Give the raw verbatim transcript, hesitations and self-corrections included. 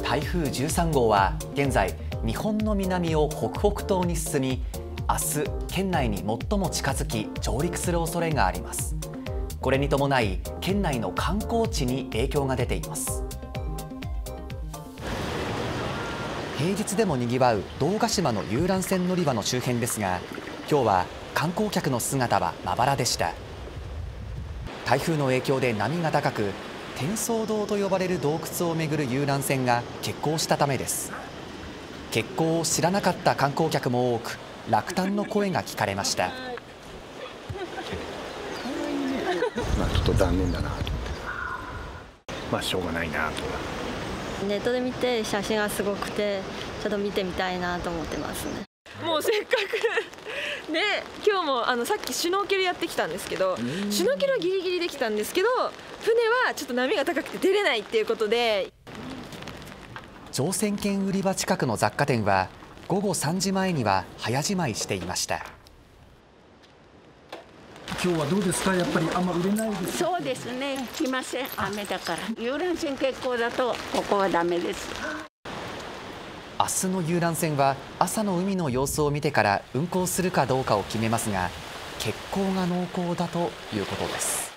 台風じゅうさんごうは現在日本の南を北北東に進み、明日県内に最も近づき上陸する恐れがあります。これに伴い県内の観光地に影響が出ています。平日でもにぎわう堂ヶ島の遊覧船乗り場の周辺ですが、今日は観光客の姿はまばらでした。台風の影響で波が高く、天窓洞と呼ばれる洞窟を巡る遊覧船が欠航したためです。欠航を知らなかった観光客も多く、落胆の声が聞かれました。 まあちょっと残念だなと思って、まあしょうがないなと。 ネットで見て写真がすごくて、ちょっと見てみたいなと思ってますね。 もうせっかくで、今日もあのさっきシュノーケルやってきたんですけど、シュノーケルはギリギリできたんですけど、船はちょっと波が高くて出れないっていうことで。 乗船券売り場近くの雑貨店はごごさんじまえには早じまいしていました。 今日はどうですか。やっぱりあんま売れないです。 そうですね。来ません。雨だから。遊覧船欠航だとここはダメです。 明日の遊覧船は朝の海の様子を見てから運航するかどうかを決めますが、欠航が濃厚だということです。